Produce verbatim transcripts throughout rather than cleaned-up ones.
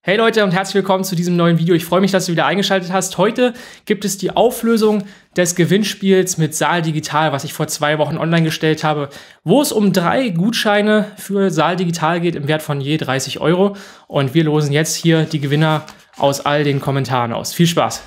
Hey Leute und herzlich willkommen zu diesem neuen Video. Ich freue mich, dass du wieder eingeschaltet hast. Heute gibt es die Auflösung des Gewinnspiels mit Saal Digital, was ich vor zwei Wochen online gestellt habe, wo es um drei Gutscheine für Saal Digital geht im Wert von je dreißig Euro. Und wir losen jetzt hier die Gewinner aus all den Kommentaren aus. Viel Spaß!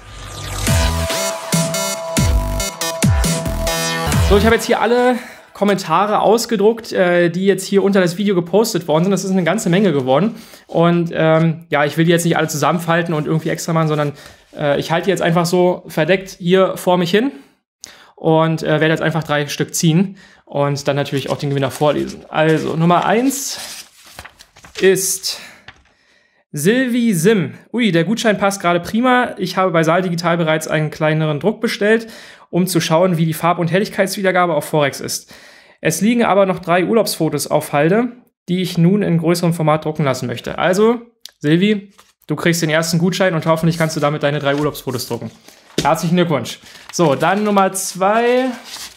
So, ich habe jetzt hier alle Kommentare ausgedruckt, äh, die jetzt hier unter das Video gepostet worden sind. Das ist eine ganze Menge geworden. Und ähm, ja, ich will die jetzt nicht alle zusammenfalten und irgendwie extra machen, sondern äh, ich halte die jetzt einfach so verdeckt hier vor mich hin und äh, werde jetzt einfach drei Stück ziehen und dann natürlich auch den Gewinner vorlesen. Also, Nummer eins ist Silvi Sim. Ui, der Gutschein passt gerade prima. Ich habe bei Saal Digital bereits einen kleineren Druck bestellt, um zu schauen, wie die Farb- und Helligkeitswiedergabe auf Forex ist. Es liegen aber noch drei Urlaubsfotos auf Halde, die ich nun in größerem Format drucken lassen möchte. Also, Silvi, du kriegst den ersten Gutschein und hoffentlich kannst du damit deine drei Urlaubsfotos drucken. Herzlichen Glückwunsch. So, dann Nummer zwei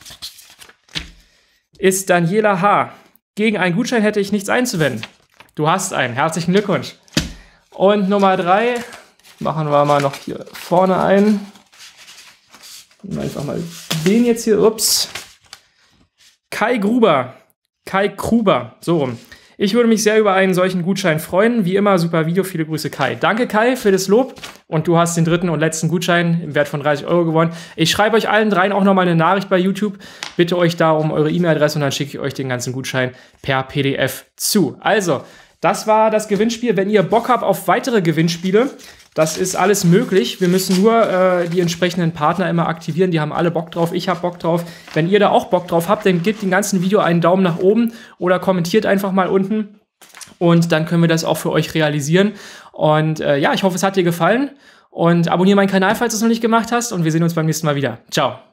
ist Daniela H. Gegen einen Gutschein hätte ich nichts einzuwenden. Du hast einen. Herzlichen Glückwunsch. Und Nummer drei, machen wir mal noch hier vorne ein. Einfach mal den jetzt hier, ups. Kai Gruber. Kai Gruber, so rum. Ich würde mich sehr über einen solchen Gutschein freuen. Wie immer, super Video, viele Grüße Kai. Danke Kai für das Lob und du hast den dritten und letzten Gutschein im Wert von dreißig Euro gewonnen. Ich schreibe euch allen dreien auch nochmal eine Nachricht bei YouTube. Bitte euch da um eure E-Mail-Adresse und dann schicke ich euch den ganzen Gutschein per P D F zu. Also, das war das Gewinnspiel. Wenn ihr Bock habt auf weitere Gewinnspiele, das ist alles möglich. Wir müssen nur äh, die entsprechenden Partner immer aktivieren. Die haben alle Bock drauf. Ich habe Bock drauf. Wenn ihr da auch Bock drauf habt, dann gebt dem ganzen Video einen Daumen nach oben oder kommentiert einfach mal unten. Und dann können wir das auch für euch realisieren. Und äh, ja, ich hoffe, es hat dir gefallen. Und abonniere meinen Kanal, falls du es noch nicht gemacht hast. Und wir sehen uns beim nächsten Mal wieder. Ciao.